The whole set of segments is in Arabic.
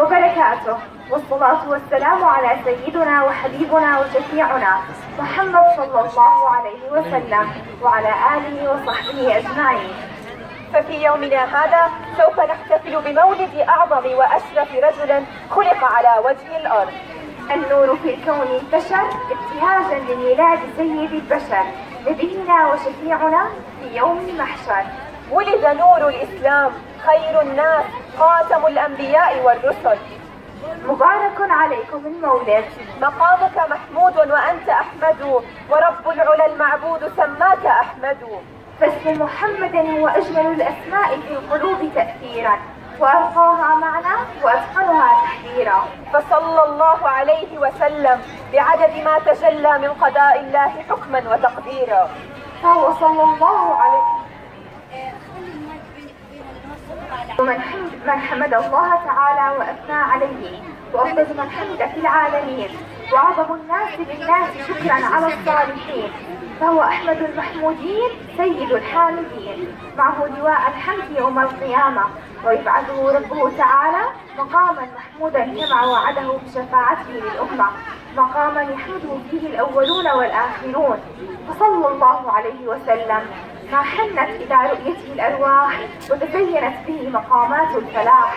وبركاته، والصلاة والسلام على سيدنا وحبيبنا وشفيعنا محمد صلى الله عليه وسلم وعلى آله وصحبه أجمعين. ففي يومنا هذا سوف نحتفل بمولد أعظم وأشرف رجل خلق على وجه الأرض. النور في الكون انتشر ابتهاجا لميلاد سيد البشر نبينا وشفيعنا في يوم المحشر. ولد نور الإسلام خير الناس خاتم الأنبياء والرسل. مبارك عليكم المولد، مقامك محمود وأنت أحمد، ورب العلا المعبود سماك أحمد. فاسم محمد هو أجمل الأسماء في القلوب تأثيرا، وأرقاها معنى وأتقنها تحذيرا. فصلى الله عليه وسلم بعدد ما تجلى من قضاء الله حكما وتقديرا. فهو صلى الله عليه من حمد الله تعالى وأثنى عليه، وأفضل من حمد في العالمين، وأعظم الناس بالناس شكرا على الصالحين. فهو أحمد المحمودين سيد الحامدين، معه لواء الحمد يوم القيامة، ويبعثه ربه تعالى مقاما محمودا كما وعده بشفاعته للأمة، مقاما يحمده فيه الأولون والآخرون. فصلى الله عليه وسلم ما حنت إلى رؤيته الأرواح، وتزينت به مقامات الفلاح.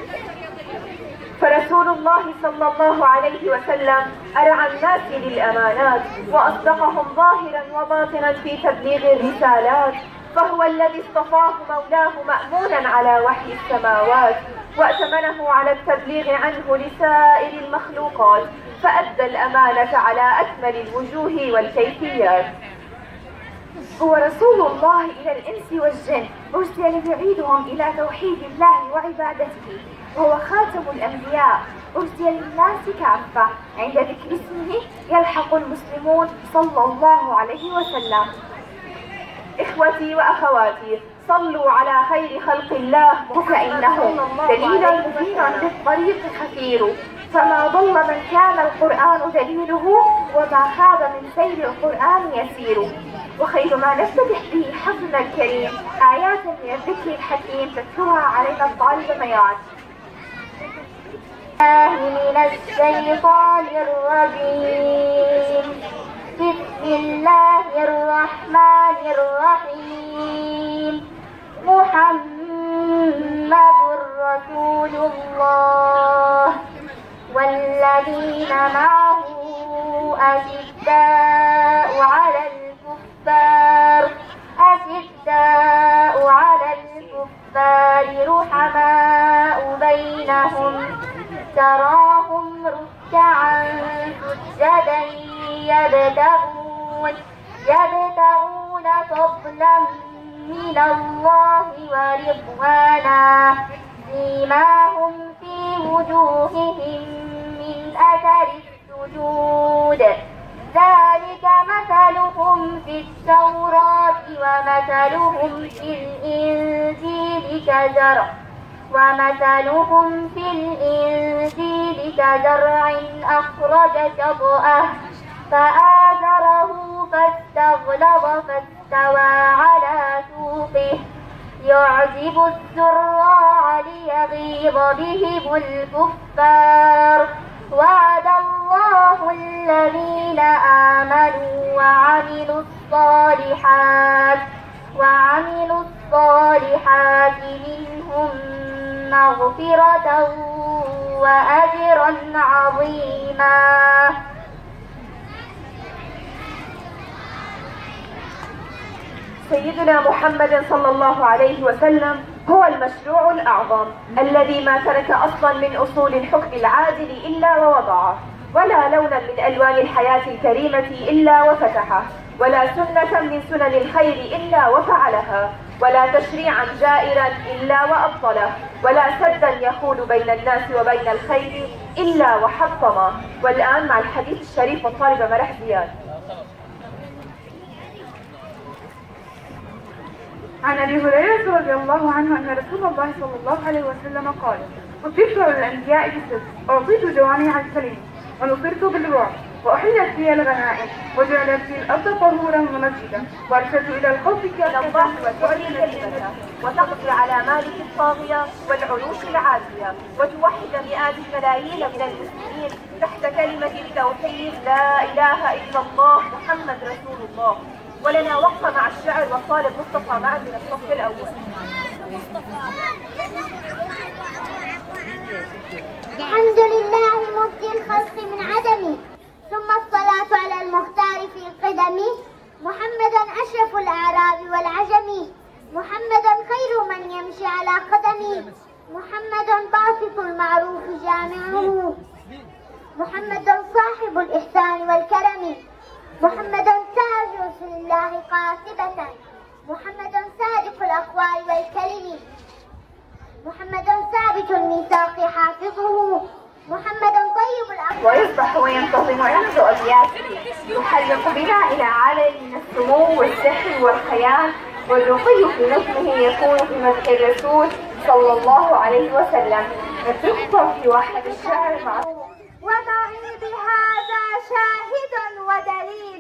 فرسول الله صلى الله عليه وسلم أرعى الناس للأمانات، وأصدقهم ظاهرا وباطنا في تبليغ الرسالات. فهو الذي اصطفاه مولاه مأمونا على وحي السماوات، وأتمنه على التبليغ عنه لسائر المخلوقات، فأدى الأمانة على أكمل الوجوه والكيفيات. هو رسول الله إلى الإنس والجن، أرسل يعيدهم إلى توحيد الله وعبادته، وهو خاتم الأنبياء، أرسل للناس كافة. عند ذكر اسمه يلحق المسلمون صلى الله عليه وسلم. إخوتي وأخواتي، صلوا على خير خلق الله، فإنه دليل مبين للطريق خفير، فما ضل من كان القرآن دليله، وما خاب من سير القرآن يسير. وخير ما نفتتح به حفظنا الكريم آيات من الذكر الحكيم تتلوها علينا الطالب ميعاد. من الشيطان الرجيم، بسم الله الرحمن الرحيم. محمد رسول الله والذين معه أشداء على الكفار رحماء بينهم، تراهم ركعا سجدا يبتغون فضلا من الله ورضوانا، سيماهم في وجوههم من أثر السجود، ذلك مثلهم في التوراة ومثلهم في الإنجيل كزرع أخرج شطأه فآزره فاستغلظ فاستوى على سوقه يعجب الزراع ليغيظ بهم الكفار. وعد الله الذين آمنوا وعملوا الصالحات منهم مغفرة وأجرا عظيما. سيدنا محمد صلى الله عليه وسلم هو المشروع الأعظم الذي ما ترك أصلا من أصول الحكم العادل إلا ووضعه، ولا لونا من ألوان الحياة الكريمة إلا وفتحه، ولا سنة من سنن الخير إلا وفعلها، ولا تشريعا جائرا إلا وأبطله، ولا سدا يخول بين الناس وبين الخير إلا وحطمه. والآن مع الحديث الشريف والطالبة مرح زياد. عن أبي هريرة رضي الله عنه أن رسول الله صلى الله عليه وسلم قال: أطيت على الأنبياء بالصدق، أعطيت جوامع الكلم، ونصرت بالرعب، وأحلت فيها الغنائم وجعلت في الأرض طهورا ومسجدا وأرشدت إلى الخوف الله وتعلي كلمته وتقضي على مالك الطاغية والعروش العاتية وتوحد مئات الملايين من المسلمين تحت كلمة التوحيد لا إله إلا الله محمد رسول الله. ولنا وقفة مع الشعر وطالب مصطفى معا من الصف الأول. الحمد لله مبدي الخلق من عدم، ثم الصلاة على المختار في القدم، محمدا أشرف الأعراب والعجم، محمدا خير من يمشي على قدمه، محمدا باسط المعروف جامعه، محمدا صاحب الإحسان والكرم، محمدا تاج رسل الله قاطبة، محمدا صادق الأقوال والكلم، محمدا ثابت الميثاق حافظه، محمدا طيب الأخلاق. ويصبح وينتظم عند أبياته يحلق بنا إلى عالم من السمو والسحر والخيال، والرقي في نظمه يكون في مدح الرسول صلى الله عليه وسلم. نترككم في وحدة الشعر مع ومعي بهذا شاهد ودليل،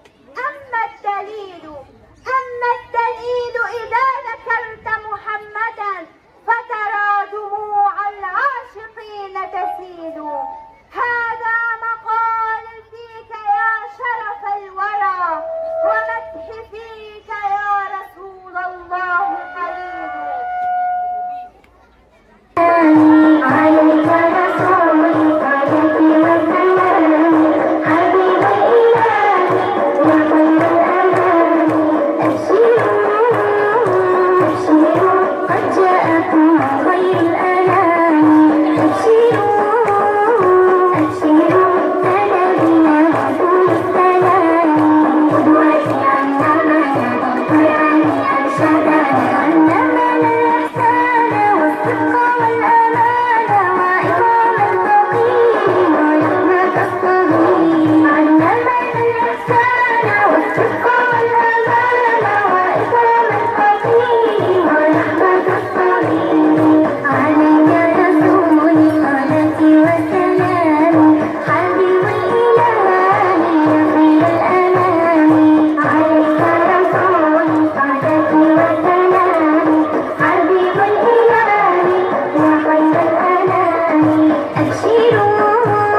أما الدليل إذا ذكرت محمدا فترى دموع العاشقين تسيل. هذا مقال فيك يا شرف الورى، ومدح فيك يا رسول الله خليل. عليك رسول الصلاة والسلام، حبيب الإله وخير الأنام، أبشروا أبشروا قد جاءكم خير الأنام، أبشروا أبشروا سلامنا رسول السلام، قدوتي علمنا بالقرآن أرشدنا، علمنا الإحسان والصدق والأمان وإكرام الفقير ورحمة الصغير، علمنا الإحسان والصدق والأمان وإكرام الفقير ورحمة الصغير. عليك رسول الصلاة والسلام، حبيب الإله يا خير الأنام، عليك رسول الصلاة والسلام، حبيب الإله يا خير الأنام، أبشروا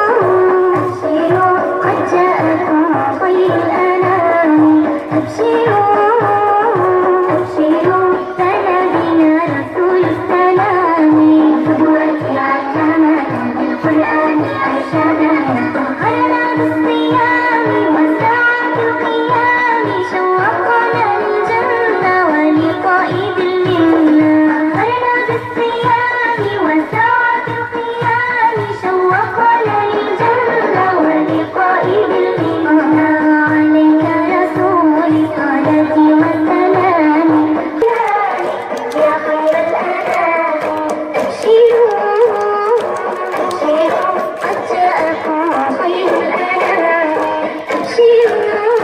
أبشروا قد جاءكم خير الأنام، أبشروا أبشروا سلامنا رسول السلام، قدوتي علمنا بالقرآن أرشدنا، طهرنا بالصيام وساعة القيام، شوقنا للجنة ولقاء بالمنة، طهرنا بالصيام وساعة القيام، شوقنا للجنة ولقاء بالمنة. عليك رسول الصلاة والسلام، يا خير الأنام، أبشروا أبشروا قد جاءكم خير الأنام، أبشروا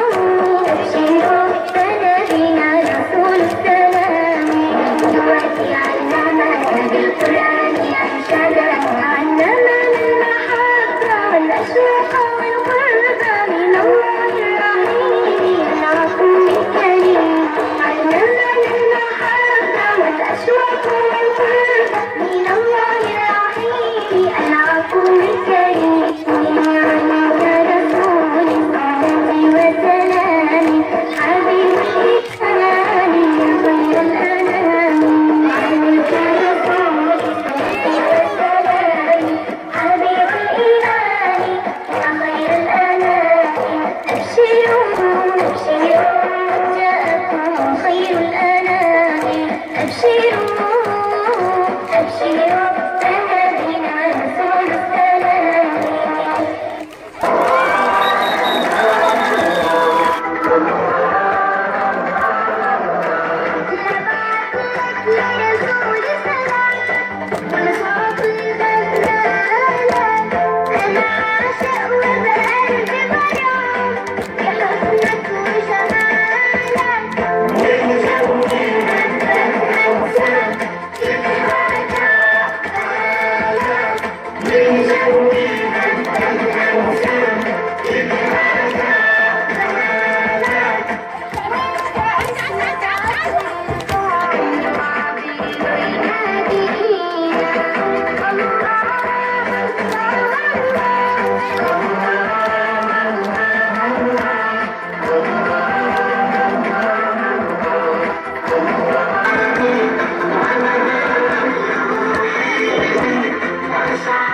أبشروا سلامنا رسول السلام، قدوتي علمنا بالقرآن أرشدنا، علمنا المحبة والأشواق والقرب من الله الرحيم العفو الكريم، علمنا المحبة والأشواق والقرب من الله الرحيم العفو الكريم. عليك رسول الصلاة والسلام، حبيب الإحسان يا خير الأنام، عليك رسول الصلاة والسلام، حبيب الإله يا خير الأنام، أبشروا أبشروا جاءكم خير الأنام، أبشروا أبشروا سلامنا رسول السلام. صح